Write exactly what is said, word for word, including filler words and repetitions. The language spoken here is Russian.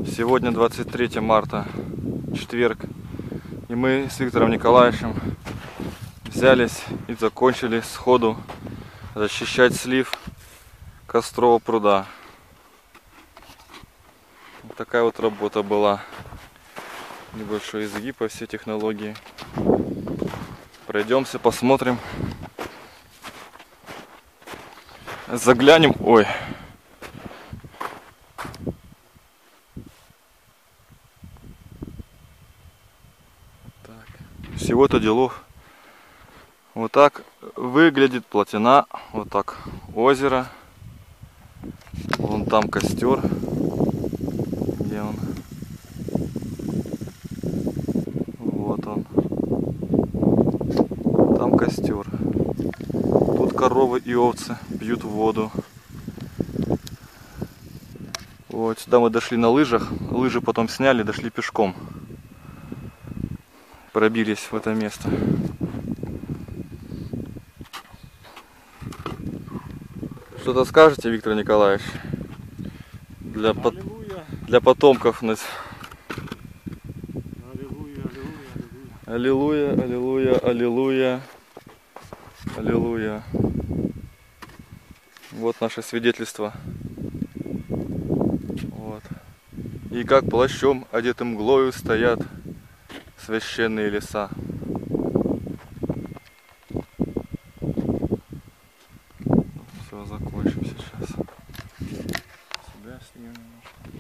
Сегодня двадцать третье марта, четверг, и мы с Виктором Николаевичем взялись и закончили сходу расчищать слив Кострова пруда. Вот такая вот работа была. Небольшой изгиб по всей технологии. Пройдемся, посмотрим. Заглянем. Ой. Так. Всего-то делов. Вот так выглядит плотина. Вот так озеро. Вон там костер. Где он? Вот он. Там костер. Тут коровы и овцы пьют воду. Вот сюда мы дошли на лыжах. Лыжи потом сняли, дошли пешком. Пробились в это место. Что-то скажете, Виктор Николаевич? Для, по... Для потомков. Аллилуйя, аллилуйя, аллилуйя, аллилуйя. Вот наше свидетельство. Вот. И как плащом одетым мглою стоят священные леса. Все, закончим сейчас. Себя снимем немножко.